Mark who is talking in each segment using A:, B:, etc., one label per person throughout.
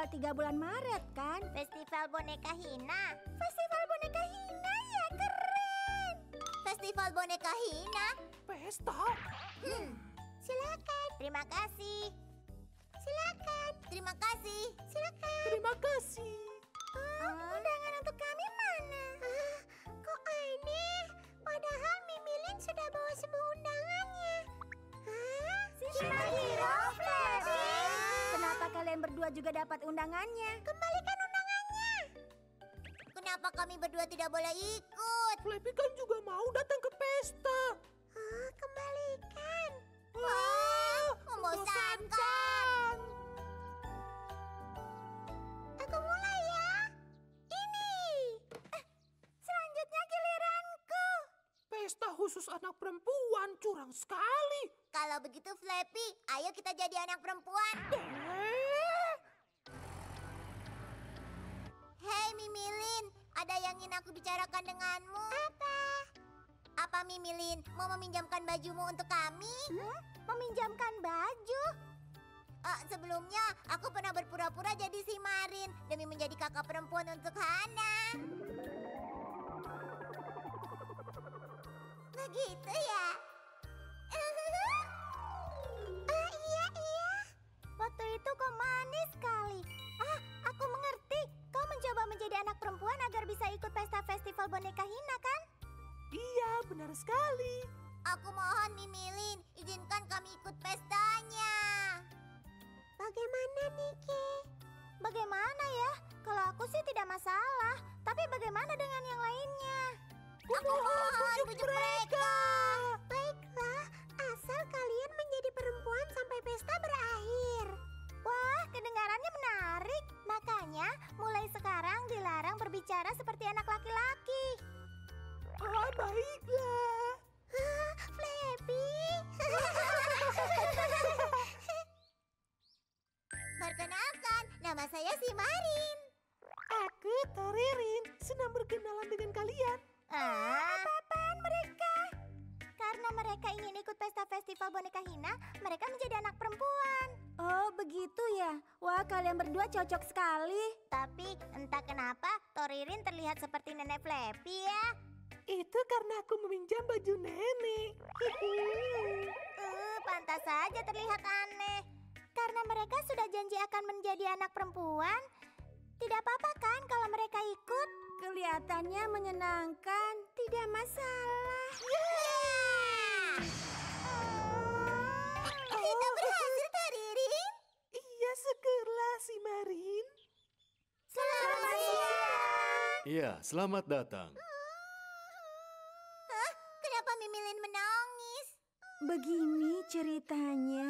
A: tanggal 3 bulan Maret, kan?
B: Festival boneka Hina.
A: Festival boneka Hina ya, keren!
B: Festival boneka Hina.
C: Pesta?
B: Silakan. Terima kasih. Silakan. Terima kasih. Silakan.
C: Terima kasih.
A: Undangan untuk kami mana?
B: Kok aneh? Padahal Mimilin sudah bawa semua undangannya.
A: Shimahiro, Fleppy! Kenapa kalian berdua juga dapat undangannya?
B: Kembalikan undangannya. Kenapa kami berdua tidak boleh ikut?
C: Flappy kan juga mau datang ke pesta.
B: Kembalikan.
C: Wah,
B: Membosankan. Aku mulai ya. Ini.
A: Selanjutnya giliranku.
C: pesta khusus anak perempuan curang sekali.
B: Kalau begitu Flappy, ayo kita jadi anak perempuan. Hei Mimilin, ada yang ingin aku bicarakan denganmu. Apa Mimilin mau meminjamkan bajumu untuk kami?
A: Meminjamkan baju?
B: Sebelumnya, aku pernah berpura-pura jadi si Marin demi menjadi kakak perempuan untuk Hana. Begitu ya? Iya.
A: Waktu itu kau manis sekali. Aku mengerti. Kau mencoba menjadi anak perempuan agar bisa ikut pesta festival boneka Hina, kan?
C: Iya, benar sekali.
B: Aku mohon Mimilin, izinkan kami ikut pestanya. Bagaimana Niki?
A: Bagaimana ya? Kalau aku sih tidak masalah. Tapi bagaimana dengan yang lainnya?
B: Aku mohon bujuk mereka. Baiklah, asal kalian menjadi perempuan sampai pesta berakhir.
A: Wah, kedengarannya menarik. Makanya, mulai sekarang dilarang berbicara seperti anak laki-laki.
C: Baiklah.
B: Flappy. Perkenalkan, nama saya si Marin.
C: Aku Toririn, senang berkenalan dengan kalian.
A: Apa-apaan mereka? Karena mereka ingin ikut pesta festival boneka Hina, mereka menjadi anak perempuan. Oh, begitu ya? Wah, kalian berdua cocok sekali.
B: Tapi entah kenapa Toririn terlihat seperti nenek Flappy ya.
C: Itu karena aku meminjam baju nenek.
A: Pantas saja terlihat aneh. Karena mereka sudah janji akan menjadi anak perempuan. Tidak apa-apa kan kalau mereka ikut? Kelihatannya menyenangkan. Tidak masalah.
B: Kita berhasil Toririn.
C: Iya, syukurlah si Marin.
B: Selamat siang.
D: Iya, selamat datang.
B: Kenapa Mimilin menangis?
A: Begini ceritanya.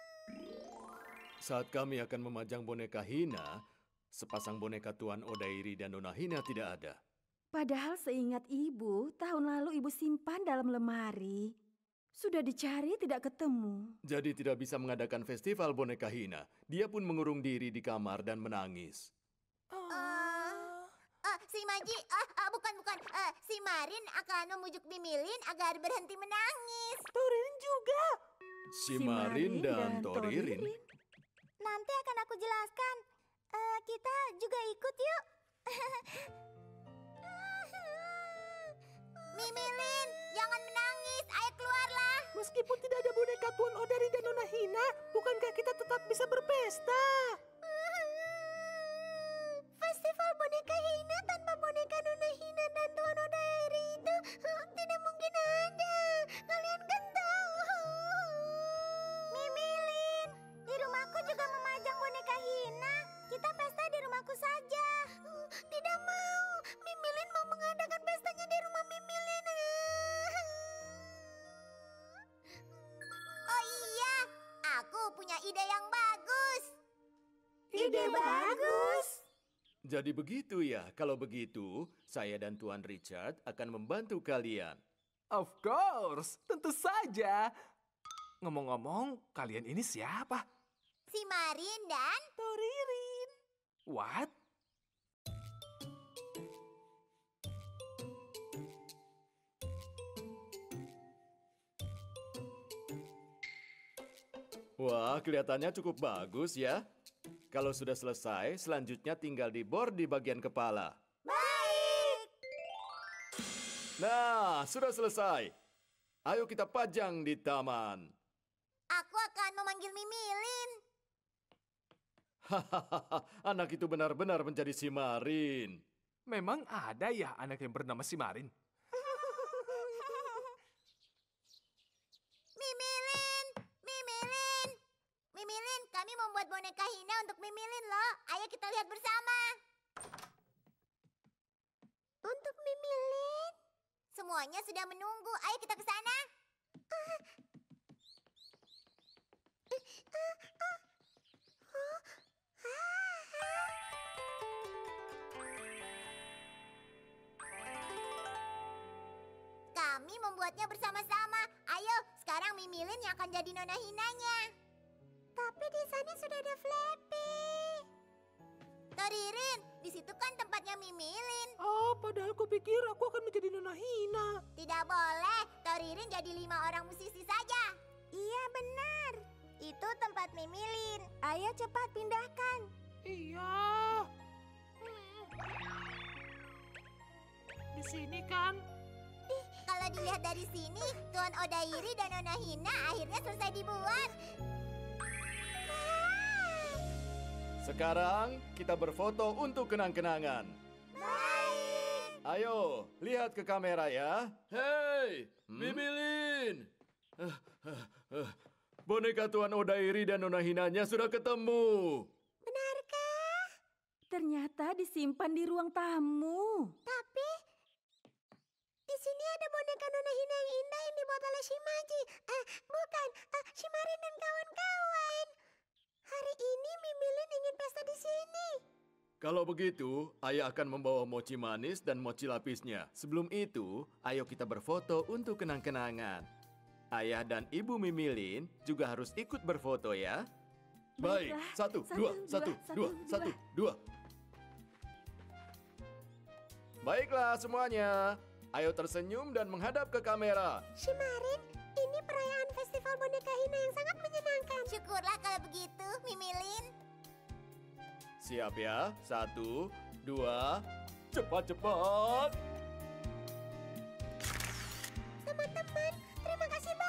D: Saat kami akan memajang boneka Hina, sepasang boneka Tuan Odairi dan Nona Hina tidak ada.
A: Padahal seingat ibu, tahun lalu ibu simpan dalam lemari. Sudah dicari tidak ketemu.
D: Jadi tidak bisa mengadakan festival boneka Hina. Dia pun mengurung diri di kamar dan menangis.
B: Si Maji, bukan. Si Marin akan memujuk Mimilin agar berhenti menangis.
C: Toririn juga.
D: Si Marin dan Toririn.
A: Nanti akan aku jelaskan. Kita juga ikut yuk.
B: Mimilin, jangan menangis. Ayo keluarlah.
C: Meskipun tidak ada boneka Tuan Odari dan Nona Hina, bukankah kita tetap bisa berpesta?
B: Festival boneka Hina tanpa boneka Nona Hina dan Tuan Odairi itu tidak mungkin ada. Kalian kan tahu.
A: Mimilin, di rumahku juga memajang boneka Hina. Kita pesta di rumahku saja.
B: Tidak mau. Mimilin mau mengadakan pestanya di rumah Mimilin. Oh iya, aku punya ide yang bagus.
A: Ide bagus.
D: Jadi begitu ya. Kalau begitu, saya dan Tuan Richard akan membantu kalian.
C: Of course, tentu saja. Ngomong-ngomong, kalian ini siapa?
B: Si Marin dan
C: Toririn. What?
D: Wah, kelihatannya cukup bagus ya. Kalau sudah selesai, selanjutnya tinggal dibor di bagian kepala.
A: Baik.
D: Nah, sudah selesai. Ayo kita pajang di taman.
A: Aku akan memanggil Mimilin.
D: Hahaha, anak itu benar-benar menjadi si Marin.
C: Memang ada ya anak yang bernama si Marin?
A: Mimilin, Mimilin. Mimilin, kami membuat boneka Hina untuk Mimilin loh. Ayo kita lihat bersama.
B: Untuk Mimilin.
A: Semuanya sudah menunggu. Ayo kita ke sana. Kami membuatnya bersama-sama. Ayo, sekarang Mimilin yang akan jadi nona Hinanya.
B: Tapi di sana sudah ada Flappy.
A: Toririn, di situ kan tempatnya Mimilin.
C: Oh, padahal kupikir aku akan menjadi Nona Hina.
A: Tidak boleh, Toririn jadi 5 orang musisi saja. Iya benar, itu tempat Mimilin. Ayo cepat pindahkan.
C: Iya. Di sini kan?
A: Kalau dilihat dari sini, Tuan Odairi dan Nona Hina akhirnya selesai dibuat.
D: Sekarang kita berfoto untuk kenang-kenangan.
A: Baik.
D: Ayo, lihat ke kamera ya. Hei, Mimilin. Boneka Tuan Odairi dan Nona Hinanya sudah ketemu.
B: Benarkah?
A: Ternyata disimpan di ruang tamu.
B: Tapi di sini ada boneka Nona Hina yang indah yang dibuat oleh Shimaji. Bukan, Shimarin dan kawan-kawan. Hari ini Mimilin ingin pesta di sini.
D: Kalau begitu, ayah akan membawa mochi manis dan mochi lapisnya. Sebelum itu, ayo kita berfoto untuk kenang-kenangan. Ayah dan ibu Mimilin juga harus ikut berfoto ya. Baik,
A: Baiklah.
D: 1, 2, 1, 2, 1, 2. Baiklah semuanya. Ayo tersenyum dan menghadap ke kamera.
B: Shimarin, ini perayaan festival boneka Hina yang sangat menyenangkan.
A: Syukurlah kalau begitu, Mimilin.
D: Siap ya? 1, 2, cepat-cepat.
B: Teman-teman, terima kasih banyak.